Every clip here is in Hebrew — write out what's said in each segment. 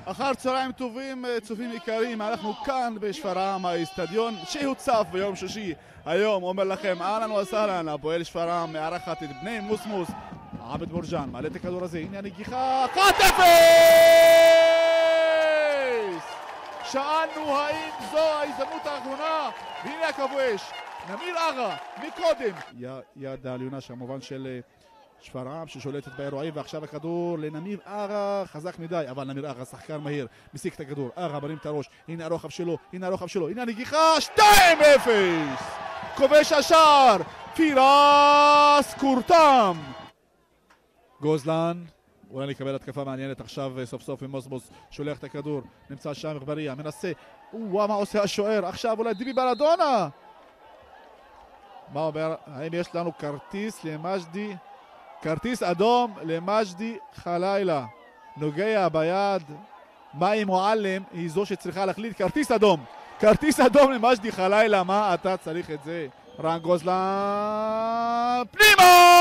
אחר צהריים טובים, צופים יקרים, אנחנו כאן בשפרעם, האצטדיון שהוצף ביום שישי. היום אומר לכם אהלן וסהלן, הפועל שפרעם מארחת את בני מוסמוס. עבד בורג'אן מעלה את הכדור הזה, הנה הנגיחה, 1-0! שאלנו האם זו ההזדמנות האחרונה, והנה הכבש, נמיר אגה, מקודם. יד העליונה שהמובן של שפרעם ששולטת באירועים, ועכשיו הכדור לנמיר אגה, חזק מדי, אבל נמיר אגה שחקן מהיר, מסיק את הכדור, אגה מרים את הראש, הנה הרוחב שלו, הנה הנגיחה, 2-0! כובש השער, פירס קורטם. גוזלן, אולי נקבל התקפה מעניינת עכשיו סוף סוף עם מוסמוס, שולח את הכדור, נמצא שם אגבריה, מנסה, מה עושה השוער, עכשיו אולי דיבי ברדונה. מה אומר, האם יש לנו כרטיס למג'די? כרטיס אדום למג'די חלילה, נוגע ביד. מאי מועלם היא זו שצריכה להחליט, כרטיס אדום למג'די חלילה, מה אתה צריך את זה? רן גוזלן פנימה!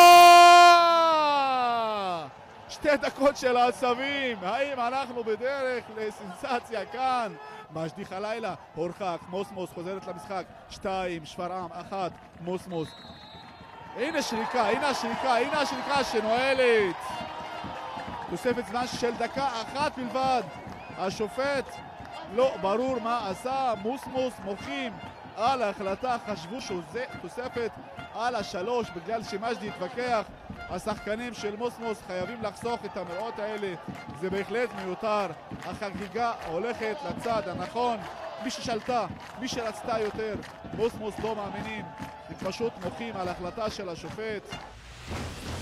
2 דקות של העצבים, האם אנחנו בדרך לסנסציה כאן? מג'די חלילה, הורחק, מוסמוס חוזרת למשחק, 2, שפרעם 1, מוסמוס. הנה השריקה שנועלת. תוספת זמן של דקה 1 בלבד. השופט לא ברור מה עשה, מוסמוס מוחים על ההחלטה, חשבו שזה תוספת על 3 בגלל שמג'די התווכח. השחקנים של מוסמוס חייבים לחסוך את המראות האלה, זה בהחלט מיותר. החגיגה הולכת לצד הנכון, מי ששלטה, מי שרצתה יותר, מוסמוס לא מאמינים, הם פשוט מוחים על ההחלטה של השופט.